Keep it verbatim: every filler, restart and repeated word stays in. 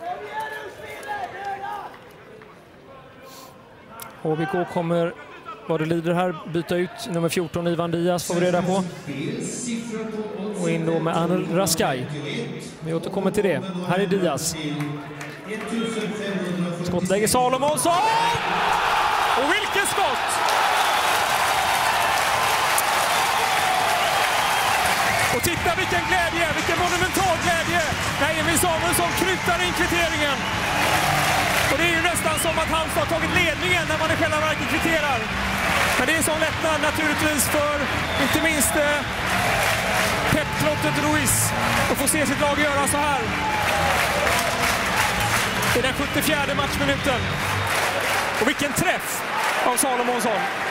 H B K kommer, vad det lider här, byta ut nummer fjorton Ivan Diaz, får vi reda på. Och in då med Anel Raskaj. Vi återkommer till det. Här är Diaz. Skottläge Salomonsson! Och vilken skott! Och titta vilken glädje, vilken monumental glädje när Emil Salomonsson kryttar in kvitteringen. Och det är ju nästan som att han har tagit ledningen när man i själva verket kvitterar. Men det är en sån lättnad naturligtvis för inte minst eh, Pep Trottet Ruiz att få se sitt lag göra så här. I den sjuttiofjärde matchminuten. Och vilken träff av Salomonsson.